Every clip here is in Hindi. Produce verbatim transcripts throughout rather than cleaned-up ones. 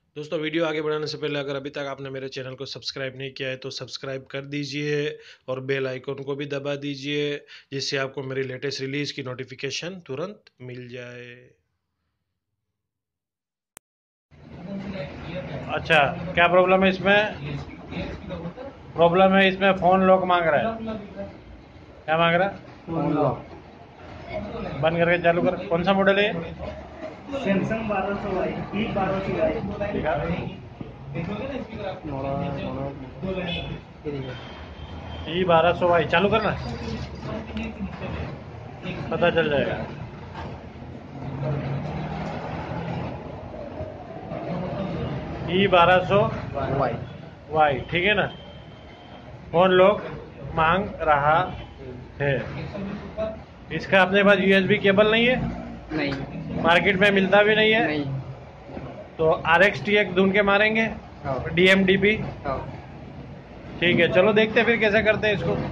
दोस्तों, वीडियो आगे बढ़ाने से पहले अगर अभी तक आपने मेरे चैनल को सब्सक्राइब नहीं किया है तो सब्सक्राइब कर दीजिए और बेल आइकन को भी दबा दीजिए, जिससे आपको मेरी लेटेस्ट रिलीज की नोटिफिकेशन तुरंत मिल जाए। अच्छा, क्या प्रॉब्लम है इसमें? प्रॉब्लम है इसमें फ़ोन लॉक मांग रहा है। क्या मांग रहा है? Phone lock. बंद करके चालू कर। कौन सा मॉडल है? सैमसंग बारह सौ वाई ई बारह सौ वाई। ठीक है, ई बारह सौ वाई चालू करना, पता चल जाएगा। ई बारह सौ वाई वाई, ठीक है ना। फोन लॉक मांग रहा है। इसका अपने पास यूएसबी केबल नहीं है, नहीं मार्केट में मिलता भी नहीं है। नहीं। तो आर एक्स टी एक्स ढूंढ के मारेंगे, हाँ, डी एम डी पी। हाँ। ठीक है, चलो देखते हैं फिर कैसे करते हैं इसको।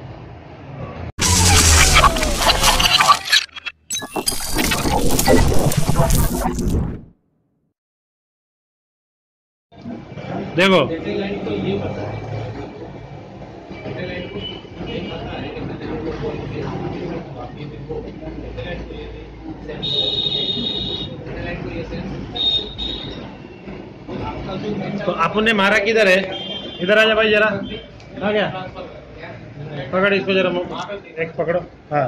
देखो, तो आपने मारा किधर है? इधर आ जा भाई, जरा आ गया। पकड़ इसको जरा, एक पकड़ो। हाँ,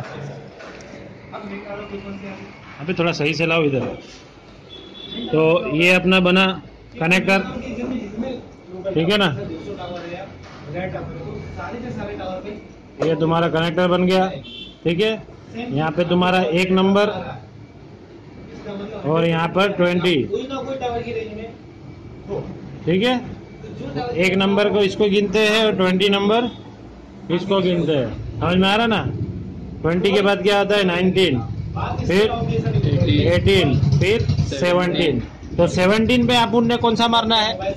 अभी थोड़ा सही से लाओ इधर। तो ये अपना बना कनेक्टर, ठीक है ना। ये तुम्हारा कनेक्टर बन गया, ठीक है। यहाँ पे तुम्हारा एक नंबर और यहाँ पर ट्वेंटी, ठीक है। एक नंबर को इसको गिनते हैं और ट्वेंटी नंबर इसको गिनते हैं। समझ में आ रहा ना? ट्वेंटी के बाद क्या आता है? नाइनटीन, फिर एटीन, फिर सेवनटीन। तो सेवनटीन पे अपन ने कौन सा मारना है?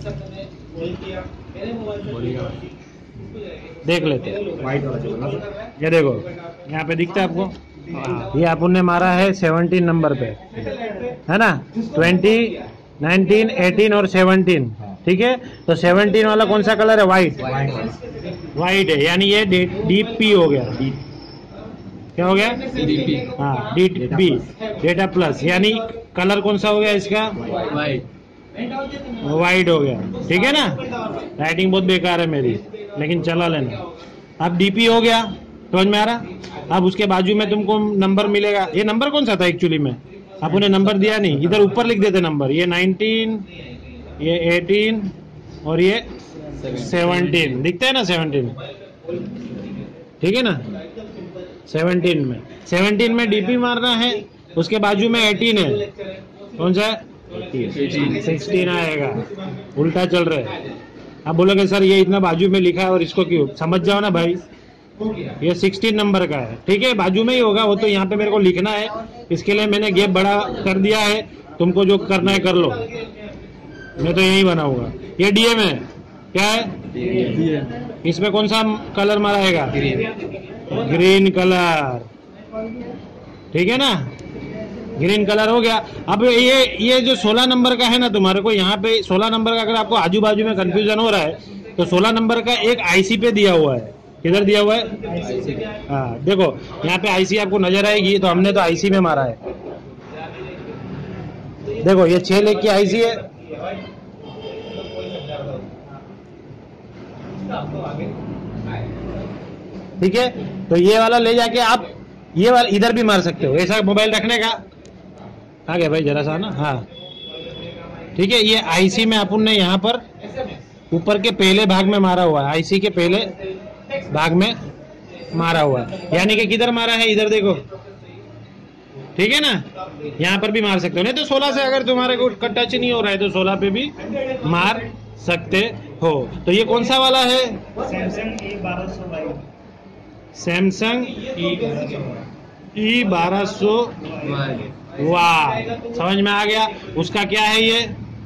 देख लेते हैं। वाइट वाला। ये देखो, यहाँ पे दिखता है आपको? ये अपन ने मारा है सेवनटीन नंबर पे, है ना। ट्वेंटी, नाइनटीन, एटीन और सेवनटीन, ठीक है। तो सेवनटीन वाला कौन सा कलर है? वाइट। वाइट है, यानी ये डी पी हो गया। क्या हो गया? डीपी। हाँ, डी पी, डेटा प्लस। यानी कलर कौन सा हो गया इसका? वाइट। वाइट हो गया, ठीक है ना। राइटिंग बहुत बेकार है मेरी, लेकिन चला लेना। अब डीपी हो गया, समझ में आ रहा? अब उसके बाजू में तुमको नंबर मिलेगा। ये नंबर कौन सा था एक्चुअली में? आप उन्हें नंबर दिया नहीं, इधर ऊपर लिख देते नंबर। ये नाइनटीन, ये एटीन और ये सेवनटीन, दिखता है ना सेवनटीन, ठीक है ना। सेवनटीन में सेवनटीन में डीपी मारना है, उसके बाजू में एटीन है। कौन सा? सिक्सटीन आएगा। उल्टा चल रहा है। आप बोलोगे सर ये इतना बाजू में लिखा है और इसको क्यों? समझ जाओ ना भाई, ये सिक्सटीन नंबर का है, ठीक है। बाजू में ही होगा वो, तो यहाँ पे मेरे को लिखना है, इसके लिए मैंने गैप बड़ा कर दिया है। तुमको जो करना है कर लो, मैं तो यही बनाऊंगा। ये डीएम है, क्या है? इसमें कौन सा कलर माराएगा? ग्रीन कलर, ठीक है ना। ग्रीन कलर हो गया। अब ये ये जो सोलह नंबर का है ना तुम्हारे को, यहाँ पे सोलह नंबर का अगर आपको आजू बाजू में कंफ्यूजन हो रहा है तो सोलह नंबर का एक आईसी पे दिया हुआ है। किधर दिया हुआ है? हाँ, देखो यहाँ पे आईसी आपको नजर आएगी। तो हमने तो आईसी में मारा है। देखो ये छह लेख की आईसी है, ठीक है। तो ये वाला ले जाके आप ये वाला इधर भी मार सकते हो। ऐसा मोबाइल रखने का आ गया भाई, जरा सा ना। हाँ, ठीक है। ये आईसी में अपन ने यहाँ पर ऊपर के पहले भाग में मारा हुआ है, आईसी के पहले भाग में मारा हुआ है। यानी कि किधर मारा है? इधर देखो, ठीक है ना। यहाँ पर भी मार सकते हो, नहीं तो सोलह से अगर तुम्हारे को टच नहीं हो रहा है तो सोलह पे भी मार सकते हो। तो ये कौन सा वाला है? सैमसंग ई बारह सौ वाई। सैमसंग ई बारह सौ वाह, समझ में आ गया। उसका क्या है? ये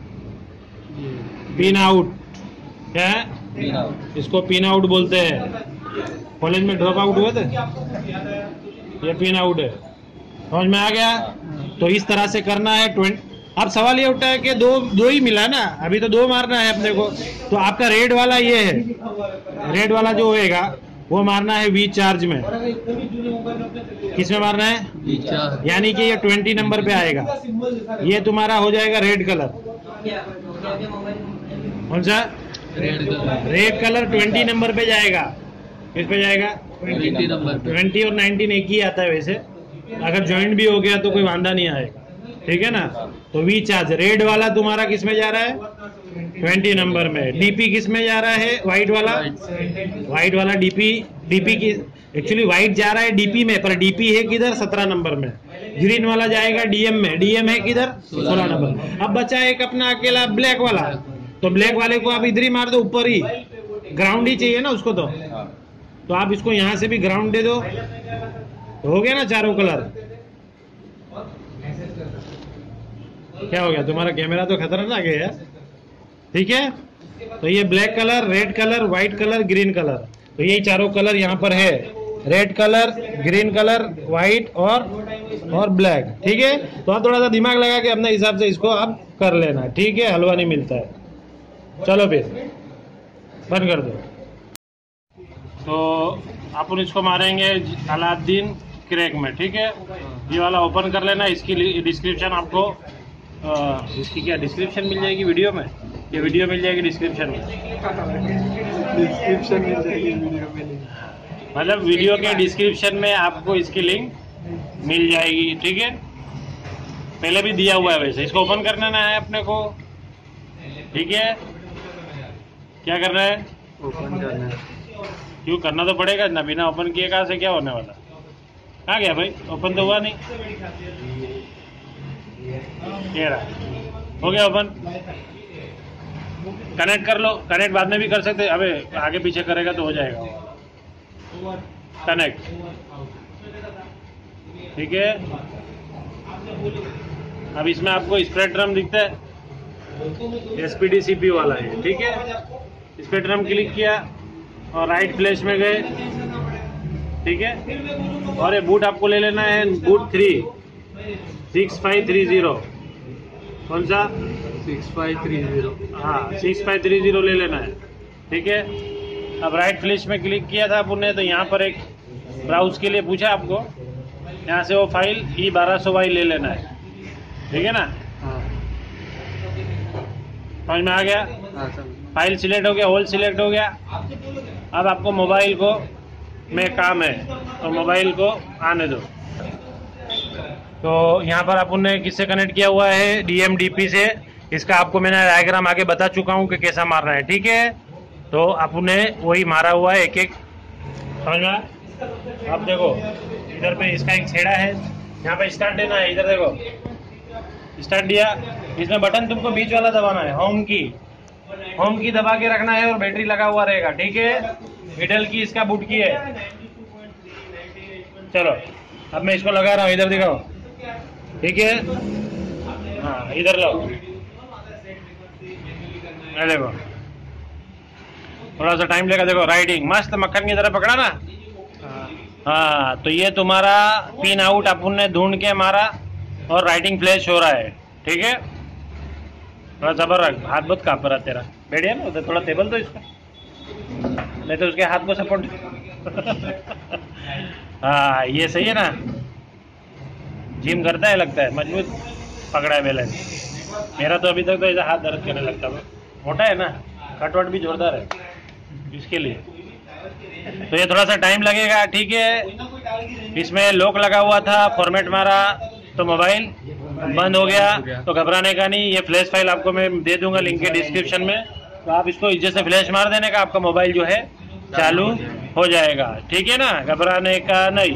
पिन आउट। क्या है? इसको पिन आउट बोलते हैं। कॉलेज में ड्रॉप आउट हुए थे, ये पिन आउट है। समझ में आ गया? तो इस तरह से करना है। अब सवाल ये उठता है कि दो दो ही मिला ना, अभी तो दो मारना है अपने को, तो आपका रेड वाला ये है, रेड वाला जो होएगा वो मारना है वी चार्ज में। किस में मारना है? वी चार्ज, यानी कि ये ट्वेंटी नंबर पे आएगा, ये तुम्हारा हो जाएगा रेड कलर। कौन सा? Red colour. Red colour twenty number पे जाएगा। किस पे जाएगा? Twenty number. ट्वेंटी और नाइनटीन एक ही आता है वैसे, अगर ज्वाइंट भी हो गया तो कोई वांदा नहीं आएगा, ठीक है ना। तो वी चार्ज रेड वाला तुम्हारा किस में जा रहा है? ट्वेंटी नंबर में। डीपी किस में जा रहा है? व्हाइट वाला, व्हाइट वाला डीपी, डीपी की एक्चुअली व्हाइट जा रहा है डीपी में, पर डीपी है किधर? सत्रह नंबर में। ग्रीन वाला जाएगा डीएम में, डीएम है किधर? सोलह नंबर। अब बचा एक अपना अकेला ब्लैक वाला, तो ब्लैक वाले को आप इधर ही मार दो, ऊपर ही, ग्राउंड ही चाहिए ना उसको, तो तो आप इसको यहाँ से भी ग्राउंड दे दो, तो हो गया ना चारों कलर। क्या हो गया? तुम्हारा कैमरा तो खतरनाक है यार, ठीक है। तो ये black colour, red colour, white colour, green colour, तो यही चारों कलर यहाँ पर है, red colour, green colour, white और और ब्लैक, ठीक है। तो आप थोड़ा सा दिमाग लगा के अपने हिसाब से इसको आप कर लेना, ठीक है, हलवा नहीं मिलता है। चलो फिर बंद कर दो। तो अपन इसको मारेंगे अलाउद्दीन क्रैक में, ठीक है। ये वाला ओपन कर लेना, इसकी डिस्क्रिप्शन आपको आ, इसकी क्या डिस्क्रिप्शन मिल जाएगी वीडियो में, ये वीडियो मिल जाएगी डिस्क्रिप्शन में, डिस्क्रिप्शन मिल जाएगी वीडियो में, मतलब वीडियो के डिस्क्रिप्शन में आपको इसकी लिंक मिल जाएगी, ठीक है। पहले भी दिया हुआ है वैसे। इसको ओपन करना है अपने को, ठीक है। क्या करना है? ओपन करना है। क्यों करना तो पड़ेगा ना, बिना ओपन किए कहाँ से क्या होने वाला? कहाँ गया भाई? ओपन तो हुआ नहीं, ये रहा, हो गया ओपन। कनेक्ट कर लो, कनेक्ट बाद में भी कर सकते, अबे आगे पीछे करेगा तो हो जाएगा कनेक्ट, ठीक है। अब इसमें आपको स्प्रेड ड्रम दिखता है, एसपीडी सीपीयू वाला है, ठीक है। स्प्रेड ड्रम क्लिक किया और राइट फ्लैश में गए, ठीक है। और ये बूट आपको ले लेना है, boot three six five three zero. कौन सा? Six five three zero. हाँ, सिक्स फाइव थ्री जीरो ले लेना है, ठीक है। अब राइट फ्लैश में क्लिक किया था आपने, तो यहाँ पर एक ब्राउज के लिए पूछा आपको, यहाँ से वो फाइल ई बारह सौ वाई ले लेना है, ठीक है ना। समझ में आ गया? फाइल सिलेक्ट हो गया, होल सिलेक्ट हो गया। अब आपको मोबाइल को में काम है, तो मोबाइल को आने दो। तो यहाँ पर अपन ने किससे कनेक्ट किया हुआ है? डीएम डीपी से। इसका आपको मैंने डायग्राम आगे बता चुका हूँ कि कैसा मारना है, ठीक है। तो अपन ने वही मारा हुआ है एक एक, समझ में? आप देखो इधर पे इसका एक छेड़ा है, यहाँ पे स्टार्ट देना है, इधर देखो स्टार्ट दिया। इसमें बटन तुमको बीच वाला दबाना है, होम की, होम की दबा के रखना है और बैटरी लगा हुआ रहेगा, ठीक है। मिडल की इसका बूट की है। चलो अब मैं इसको लगा रहा हूँ, इधर दिखाओ, ठीक है। हाँ इधर लो, देखो थोड़ा सा टाइम लेगा, देखो राइडिंग मस्त मक्खन की तरह पकड़ा ना। हाँ, तो ये तुम्हारा पिन आउट अपन ने ढूंढ के मारा और राइटिंग फ्लैश हो रहा है, ठीक है। थोड़ा जबर रख, हाथ बहुत कांप रहा तेरा, बैठिए ना उधर, थोड़ा टेबल दो इसको, नहीं तो उसके हाथ को सपोर्ट। हाँ ये सही है ना, जिम करता है लगता है, मजबूत पकड़ा है बैलेंस। मेरा तो अभी तक तो ऐसा हाथ दर्द करने लगता है, मोटा है ना, कटवट भी जोरदार है इसके लिए। तो ये थोड़ा सा टाइम लगेगा, ठीक है। इसमें लॉक लगा हुआ था, फॉर्मेट मारा तो मोबाइल बंद हो गया, तो घबराने का नहीं। ये फ्लैश फाइल आपको मैं दे दूंगा लिंक के डिस्क्रिप्शन में, तो आप इसको इज्जत से फ्लैश मार देने का, आपका मोबाइल जो है चालू हो जाएगा, ठीक है ना, घबराने का नहीं।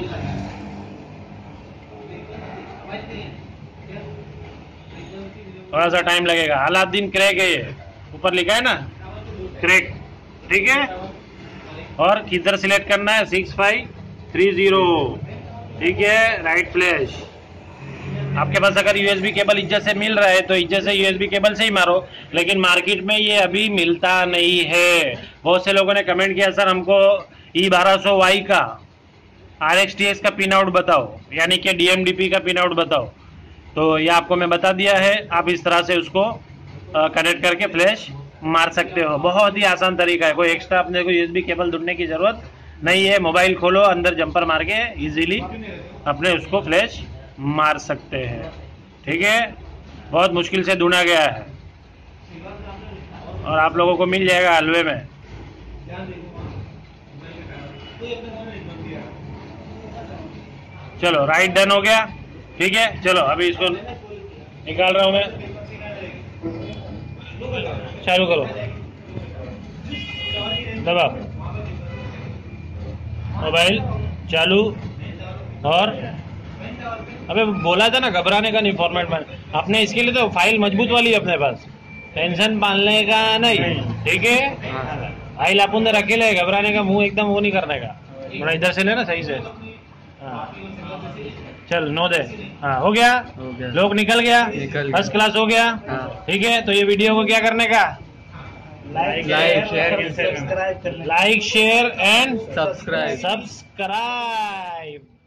थोड़ा सा टाइम लगेगा। अलाउद्दीन क्रैक है, ये ऊपर लिखा है ना क्रैक, ठीक है। और किधर सिलेक्ट करना है? सिक्स फाइव थ्री जीरो, ठीक है। Right flash. आपके पास अगर यूएसबी केबल इज्जत से मिल रहा है तो इज्जत से यूएसबी केबल से ही मारो, लेकिन मार्केट में ये अभी मिलता नहीं है। बहुत से लोगों ने कमेंट किया सर हमको ई बारह सौ वाई का आर एक्स टी एक्स का पिन आउट बताओ, यानी कि डी एम डी पी का पिन आउट बताओ। तो ये आपको मैं बता दिया है, आप इस तरह से उसको कनेक्ट करके फ्लैश मार सकते हो। बहुत ही आसान तरीका है, कोई एक्स्ट्रा अपने को यूएसबी केबल ढूंढने की जरूरत नहीं है। मोबाइल खोलो, अंदर जंपर मार के इजीली अपने उसको फ्लैश मार सकते हैं। ठीक है, बहुत मुश्किल से ढूंढा गया है और आप लोगों को मिल जाएगा हलवे में। चलो राइट डन हो गया। ठीक है, चलो अभी इसको निकाल रहा हूं मैं। चालू करो, दबाओ, मोबाइल चालू। और अबे बोला था ना घबराने का नहीं फॉर्मेट में। अपने इसके लिए तो फाइल मजबूत वाली है अपने पास, टेंशन पालने का नहीं। ठीक है, फाइल अपन ने रखे ले, घबराने का मुंह एकदम वो नहीं करने का। थोड़ा इधर से लेना सही से। हाँ चल नो दे। हाँ हो गया, हो गया। लोग निकल गया, निकल फर्स्ट क्लास हो गया। हाँ। ठीक है, तो ये वीडियो को क्या करने का, like like, share share, subscribe करना। Like share and subscribe. Subscribe.